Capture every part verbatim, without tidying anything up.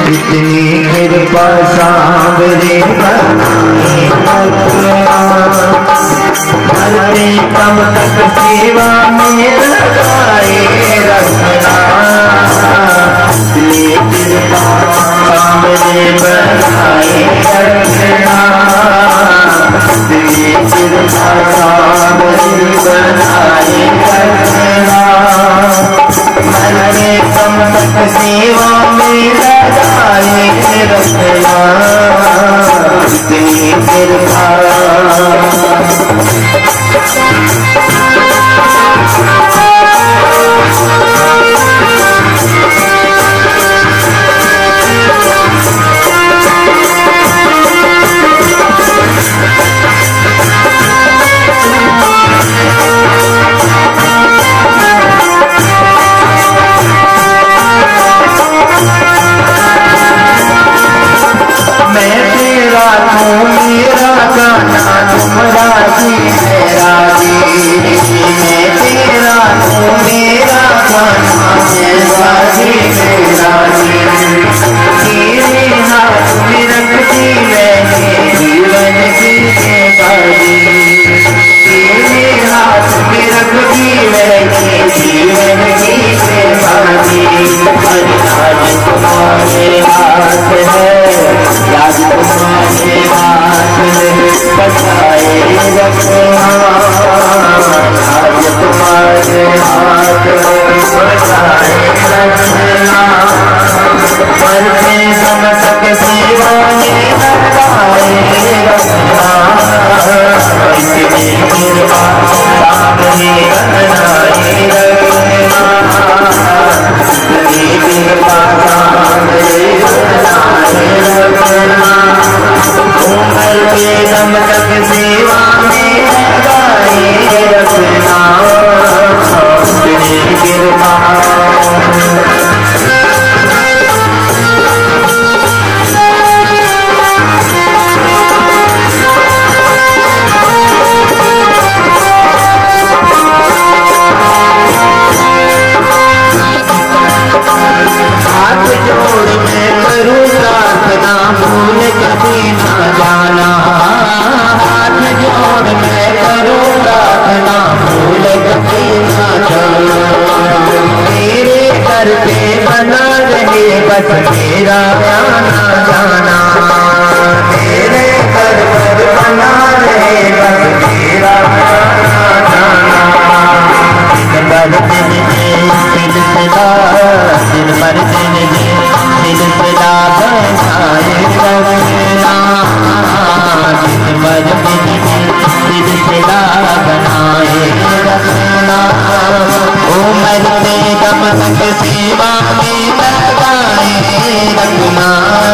इतनी कृपा सांवरे बनाए रखना, मरते कब तक सेवा में लगाए रखना। इतनी कृपा सांवरे बनाए रखना, इतनी कृपा सांवरे बनाए रखना, मरते कब तक सेवा में लगाए रखना। इतनी कृपा मैं तेरा तू मेरा गाना तुम राजी मेरा जी। मैं तेरा तू मेरा गाना मैं राजी मेरा जी। तेरे हाथ में रखती मैंने जीवन की बाजी, तेरे हाथ में रखती मैंने जीवन की बाजी। हर राज तुम्हारे हाथ है, राज तुम्हारे हाथ में बचाए रखना, राज तुम्हारे हाथ में बचाए रखना। मरते दम तक सेवा में लगाए रखना। इतनी कृपा सामने बनाए रखना, इतनी कृपा सामने बनाए रखना। उम्र के दम तक सेवा में लगाए रखना, इतनी कृपा। हाथ जोड़ मैं करूँ प्रार्थना, भूल कभी ना जाना। हाथ जोड़ मैं करूँ प्रार्थना, भूल कभी ना जाना। मेरे घर पे बना रहे बस मेरा आना जाना, मेरे घर पर बना रहे बस मेरा आना जाना। दिन भर दिन सिलसिला, दिन भर दिन सिलसिला बनाए रखना, दिन भर दिन सिलसिला बनाए रखना। उम्र के दम तक सेवा में लगाए रखना,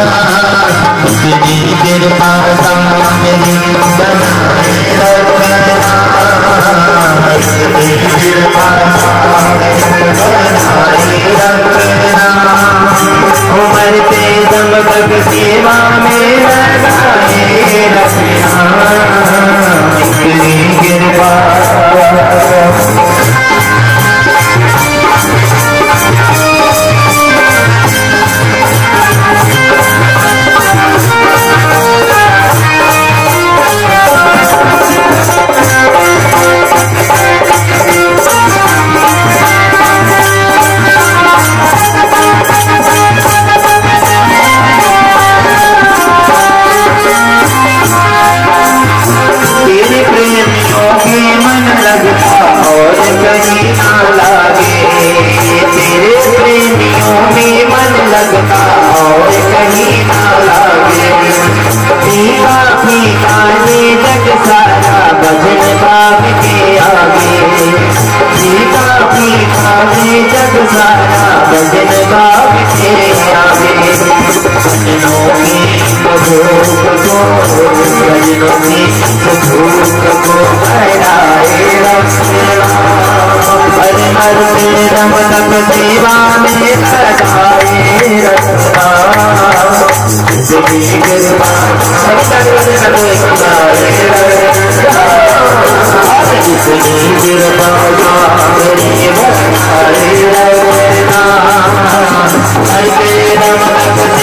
इतनी कृपा सामने बनाए रखना, इतनी कृपा सामने बनाए रखना। उम्र के दम तक सेवा में लगाए रखना, इतनी कृपा। तेरे प्रेमियों के मन लगता और कहीं ना लागे, तेरे प्रेमियों में मन लगता और कहीं ना लागे। फीका फीका ये जग सारा भजन बाब के आगे, फीका फीका ये जग सारा भजन बाब के आगे। भजनों की मधुर को, भजनों की मधुर को बढ़ाए रखना, हर हर दम तक सेवा में लगाए रखना। इतनी कृपा इतनी कृपा बनाए रखना, हर दम तक